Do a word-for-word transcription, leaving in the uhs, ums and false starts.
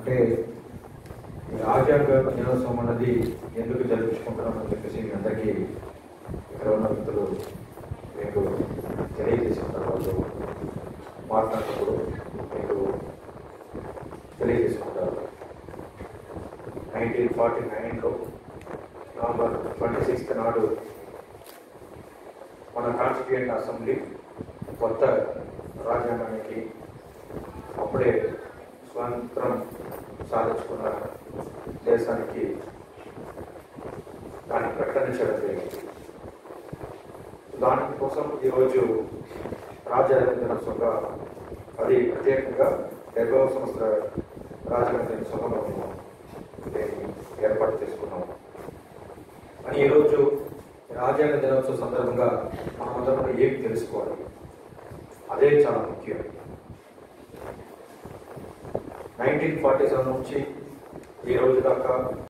అంటే ఈ రాజ్యాంగ దినోత్సవం అన్నది ఎందుకు జరిపించుకుంటున్నామని చెప్పేసి మీ అందరికీ ఇక్కడ ఉన్న వ్యక్తులు మీకు తెలియజేసుకుంటారు. వాళ్ళు మాట్లాడినప్పుడు మీకు తెలియజేసుకుంటారు. నైన్టీన్ ఫార్టీ నైన్లో నవంబర్ ట్వంటీ సిక్స్త్ నాడు మన కాన్స్టిట్యూయెంట్ అసెంబ్లీ కొత్త రాజ్యాంగానికి అప్పుడే స్వాతంత్రం సాధించుకున్న దేశానికి దాన్ని ప్రకటించడం జరిగింది. దానికోసం ఈరోజు రాజ్యాంగ దినోత్సవంగా అది ప్రత్యేకంగా డెబ్బై సంవత్సర రాజ్యాంగ దినోత్సవంలో దీన్ని ఏర్పాటు చేసుకున్నాము. అని ఈరోజు రాజ్యాంగ దినోత్సవం సందర్భంగా మనమందరం ఏమి తెలుసుకోవాలి, అదే చాలా ముఖ్యం. నైన్టీన్ ఫార్టీ సెవెన్ నుంచి ఈ రోజు దాకా